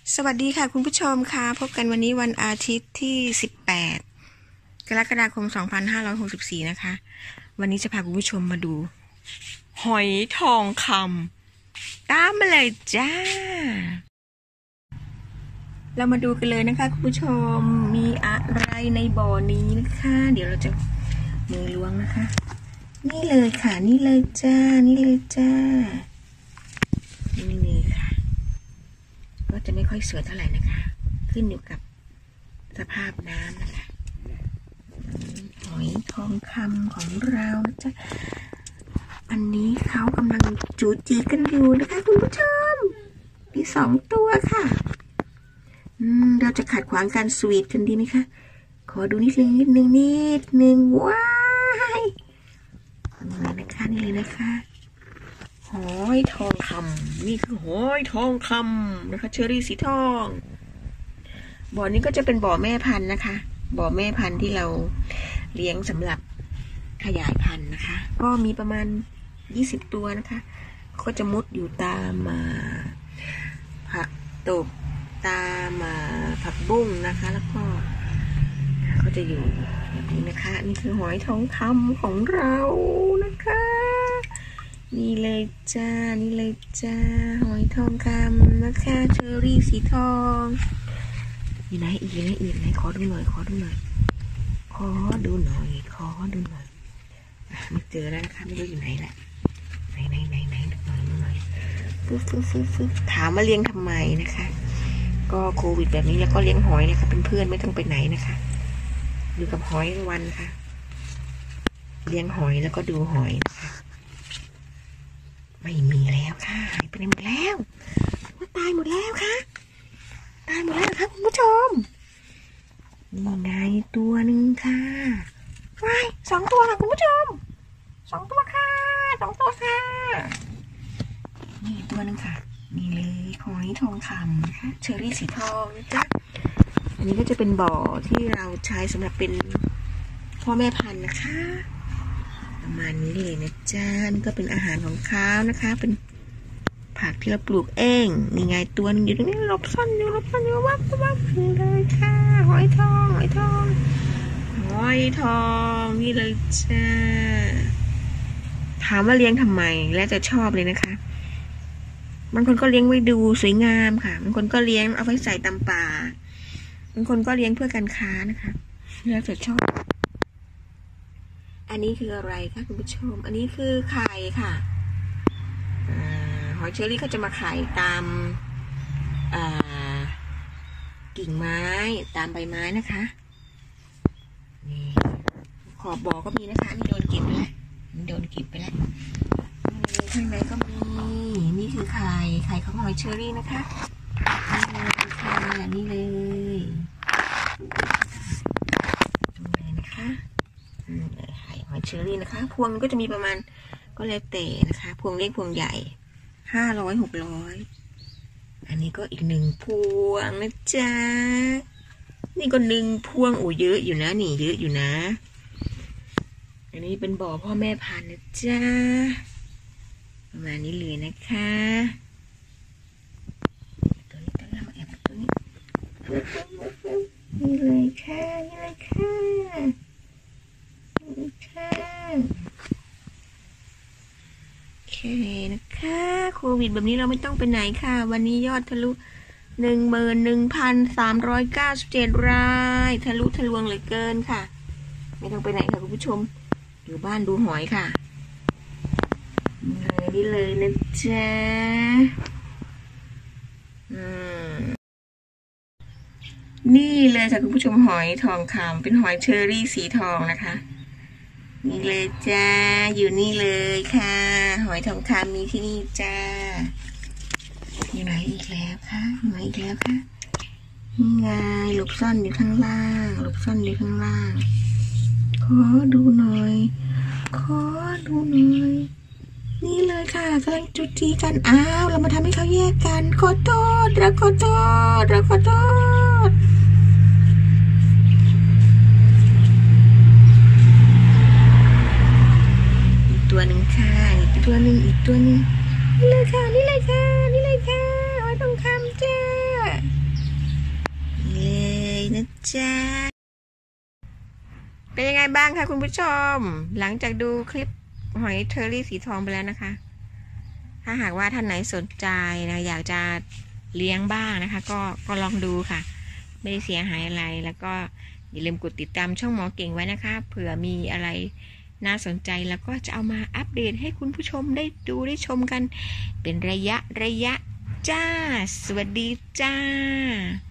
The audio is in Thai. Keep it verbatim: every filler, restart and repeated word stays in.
สวัสดีค่ะคุณผู้ชมค่ะพบกันวันนี้วันอาทิตย์ที่สิบแปดกรกฎาคมสองพันห้าร้อยหกสิบสี่นะคะวันนี้จะพาคุณผู้ชมมาดูหอยทองคำตามมาเลยจ้าเรามาดูกันเลยนะคะคุณผู้ชมมีอะไรในบ่อนี้นะคะเดี๋ยวเราจะมือล้วงนะคะนี่เลยค่ะนี่เลยจ้านี่เลยจ้านี่เลยค่ะก็จะไม่ค่อยสวยเท่าไหร่นะคะขึ้นอยู่กับสภาพน้ำนะคะหอยทองคำของเรานะจ๊ะอันนี้เขากำลังจูจีกันอยู่นะคะคุณผู้ชมมีสองตัวค่ะอืมเราจะขัดขวางการสวีทกันดีไหมคะขอดูนิดนึงนิดนึงนิดนึงว้ายนี่เลยนะคะนี่เลยนะคะหอยทองคำนี่คือหอยทองคำนะคะเชอรี่สีทองบ่อนี้ก็จะเป็นบ่อแม่พันธุ์นะคะบ่อแม่พันธุ์ที่เราเลี้ยงสำหรับขยายพันธุ์นะคะก็มีประมาณยี่สิบตัวนะคะก็จะมุดอยู่ตามมาผักตบตามมาผักบุ้งนะคะแล้วก็เขาจะอยู่แบบนี้นะคะนี่คือหอยทองคำของเรานะคะนี่เลยจ้านี่เลยจ้าหอยทองคำนะคะเชอรี่สีทองอยู่ไหนอีกไหนอีกไหนขอดูหน่อยขอดูหน่อยขอดูหน่อยขอดูหน่อยไม่เจอแล้วนะคะไม่รู้อยู่ไหนแหละไหนไหนไหนไหนดูหน่อยดูหน่อยฟึ๊บฟึ๊บฟึ๊บฟึ๊บถามมาเลี้ยงทำไมนะคะก็โควิดแบบนี้แล้วก็เลี้ยงหอยนะคะเป็นเพื่อนไม่ต้องไปไหนนะคะอยู่กับหอยทั้งวันค่ะเลี้ยงหอยแล้วก็ดูหอยนะคะไม่มีแล้วค่ะหายไปไหนหมดแล้วว่าตายหมดแล้วค่ะตายหมดแล้วครับคุณผู้ชมนี่ไงตัวหนึ่งค่ะว้ายสองตัวค่ะคุณผู้ชมสองตัวค่ะสองตัวค่ะนี่ตัวหนึ่งค่ะนี่เลยหอยทองคำนะคะเชอรี่สีทองนะจ๊ะอันนี้ก็จะเป็นบ่อที่เราใช้สำหรับเป็นพ่อแม่พันธุ์นะคะประมาณนี้เลยนะจ๊ะนี่ก็เป็นอาหารของเขานะคะเป็นผักที่เราปลูกเองนี่ไงตัวนึงอยู่ตรงนี้หลบซ่อนอยู่หลบซ่อนอยู่วับวับเลยค่ะหอยทองหอยทองหอยทองนี่เลยจ้าถามว่าเลี้ยงทำไมแล้วจะชอบเลยนะคะบางคนก็เลี้ยงไว้ดูสวยงามค่ะบางคนก็เลี้ยงเอาไว้ใส่ตำป่าบางคนก็เลี้ยงเพื่อการค้านะคะแล้วจะชอบอันนี้คืออะไรคะคุณผู้ชมอันนี้คือไข่ค่ะหอยเชอรี่เขาจะมาไข่ตามกิ่งไม้ตามใบไม้นะคะนี่ขอบบ่อก็มีนะคะนี่โดนเก็บไปแล้วนี่โดนเก็บไปแล้วนี่ข้างในก็มีนี่คือไข่ไข่ของหอยเชอรี่นะคะนี่เลยค่ะนี่เลยตรงนี้นะคะไข่หอยเชอรี่นะคะพวงก็จะมีประมาณก็แล้วแต่นะคะพวงเล็กพวงใหญ่ห้าร้อยหกร้อยอันนี้ก็อีกหนึ่งพวงนะจ๊ะนี่ก็หนึ่งพวงโอ้เยอะอยู่นะนี่เยอะอยู่นะอันนี้เป็นบ่อพ่อแม่พันธุ์นะจ๊ะประมาณนี้เลยนะคะตัวนี้ตัวนี้มาแอบตัวนี้นี่เลยค่ะนี่เลยค่ะนี่ค่ะโอเคนะคะโควิดแบบนี้เราไม่ต้องไปไหนค่ะวันนี้ยอดทะลุหนึ่งหมื่นหนึ่งพันสามร้อยเก้าสิบเจ็ดรายทะลุทะลวงเหลือเกินค่ะไม่ต้องไปไหนค่ะคุณผู้ชมอยู่บ้านดูหอยค่ะนี่เลยนะจ๊ะอืมนี่เลยค่ะคุณผู้ชมหอยทองคำเป็นหอยเชอรี่สีทองนะคะนี่เลยจ้าอยู่นี่เลยค่ะหอยทองคำมีที่นี่จ้าอยู่ไหนอีกแล้วคะอยู่ไหนอีกแล้วคะนี่ไงหลบซ่อนอยู่ข้างล่างหลบซ่อนอยู่ข้างล่างขอดูหน่อยขอดูหน่อยนี่เลยค่ะกำลังจุดจีกันอ้าวเรามาทำให้เขาแยกกันขอโทษเราขอโทษเราขอโทษอีกตัวหนึ่งค่ะอีกตัวหนึ่งอีกตัวหนึ่งนี่เลยค่ะนี่เลยค่ะนี่เลยค่ะหอยทองคำจ้านะจ๊ะเป็นยังไงบ้างคะคุณผู้ชมหลังจากดูคลิปหอยเชอรี่สีทองไปแล้วนะคะถ้าหากว่าท่านไหนสนใจนะอยากจะเลี้ยงบ้างนะคะก็ก็ลองดูค่ะไม่ได้เสียหายอะไรแล้วก็อย่าลืมกดติดตามช่องหมอเก่งไว้นะคะเผื่อมีอะไรน่าสนใจแล้วก็จะเอามาอัปเดตให้คุณผู้ชมได้ดูได้ชมกันเป็นระยะระยะจ้าสวัสดีจ้า